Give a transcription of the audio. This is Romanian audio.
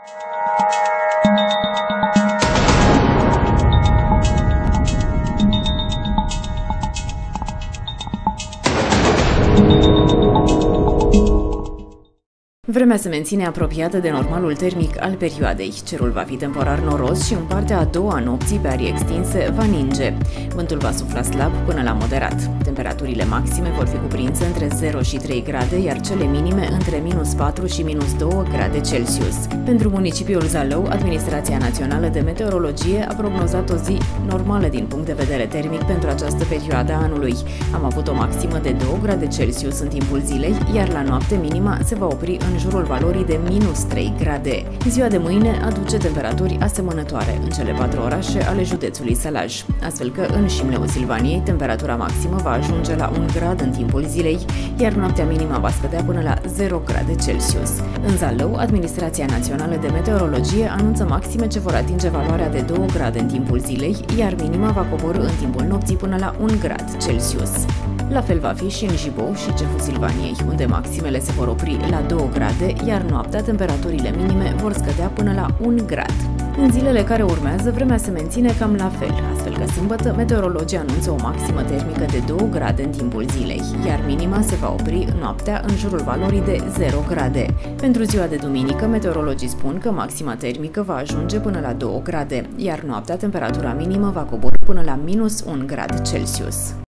Vremea se menține apropiată de normalul termic al perioadei. Cerul va fi temporar noros și în partea a doua a nopții, pe arii extinse, va ninge. Vântul va sufla slab până la moderat. Temperaturile maxime vor fi cuprinse între 0 și 3 grade, iar cele minime între -4 și -2 grade Celsius. Pentru municipiul Zalău, Administrația Națională de Meteorologie a prognozat o zi normală din punct de vedere termic pentru această perioadă a anului. Am avut o maximă de 2 grade Celsius în timpul zilei, iar la noapte minima se va opri în jurul valorii de -3 grade. Ziua de mâine aduce temperaturi asemănătoare în cele 4 orașe ale județului Sălaj, astfel că în Șimleu Silvaniei temperatura maximă va ajunge la 1 grad în timpul zilei, iar noaptea minimă va scădea până la 0 grade Celsius. În Zalău, Administrația Națională de Meteorologie anunță maxime ce vor atinge valoarea de 2 grade în timpul zilei, iar minima va coborî în timpul nopții până la 1 grad Celsius. La fel va fi și în Jibou și Ceful Silvaniei, unde maximele se vor opri la 2 grade, iar noaptea temperaturile minime vor scădea până la 1 grad. În zilele care urmează, vremea se menține cam la fel, astfel că sâmbătă meteorologii anunță o maximă termică de 2 grade în timpul zilei, iar minima se va opri noaptea în jurul valorii de 0 grade. Pentru ziua de duminică, meteorologii spun că maxima termică va ajunge până la 2 grade, iar noaptea temperatura minimă va coborî până la -1 grad Celsius.